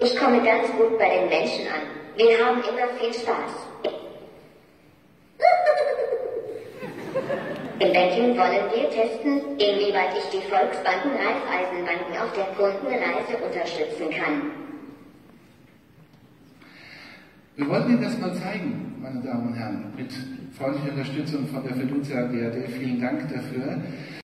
Ich komme ganz gut bei den Menschen an. Wir haben immer viel Spaß. Im Banking wollen wir testen, inwieweit ich die Volksbanken Raiffeisenbanken auf der Kundenreise unterstützen kann. Wir wollten Ihnen das mal zeigen, meine Damen und Herren, mit freundlicher Unterstützung von der Fiducia BRD. Vielen Dank dafür.